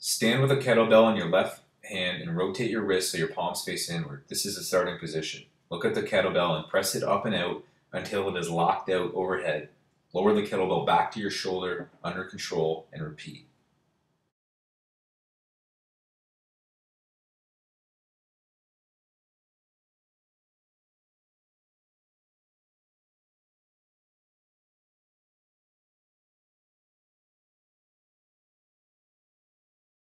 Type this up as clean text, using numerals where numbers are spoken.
Stand with a kettlebell in your left hand and rotate your wrist so your palms face inward. This is the starting position. Look at the kettlebell and press it up and out until it is locked out overhead. Lower the kettlebell back to your shoulder under control and repeat.